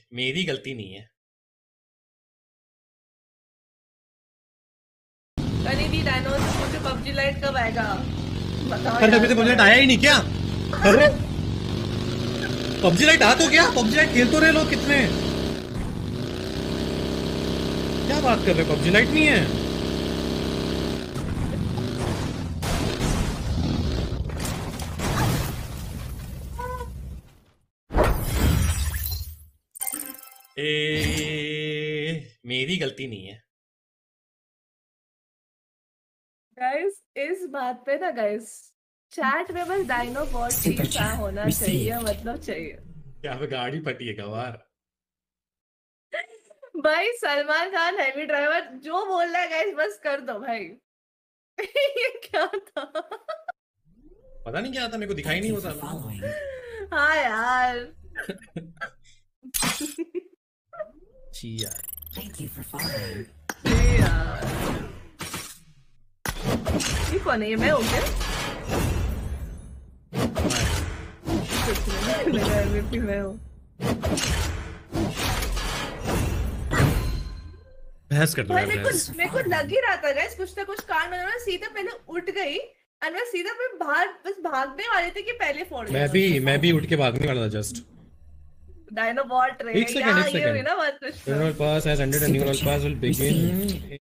मेरी गलती नहीं है। कनी दी डायनो से पूछो पबजी लाइट कब आएगा। बताओ अरे अभी यार तो पबजी कब लाइट आया आएगा। ही नहीं क्या? अरे पबजी लाइट आ तो गया, पबजी लाइट खेल तो रहे लोग कितने। क्या बात कर रहे हो, पबजी लाइट नहीं है? मेरी गलती नहीं है। गाइस इस बात पे ना गाइस चैट में बस डायनो बॉट Super चीज chat होना चाहिए, received. मतलब चाहिए। यहाँ पे गाड़ी फटी है गवार। भाई सलमान खान हैवी ड्राइवर जो बोल रहा है गाइस बस कर दो भाई। ये क्या था। पता नहीं क्या था, मेरे को दिखाई Thank नहीं you होता for following. हाँ यार। छी यार। Thank you for following. ये यार ये कौन है, ये मैं हूँ क्या? कुछ नहीं लगा MVP मैं हूँ। बहस कर दो भाई यार, बहस। मेरे को लग ही रहा था गाइस कुछ ना कुछ कांड बना। मैं सीधा पहले उठ गई और मैं सीधा मैं बाहर बस भागने वाले थे कि पहले फोड़ दिया। मैं भी उठ के भागने वाला था जस्ट। डायनो बॉट रे एक या सेकंड, एक ये हुई सेकंड। ना बात Krishna. Neural pass has ended and Super neural chat pass will received. begin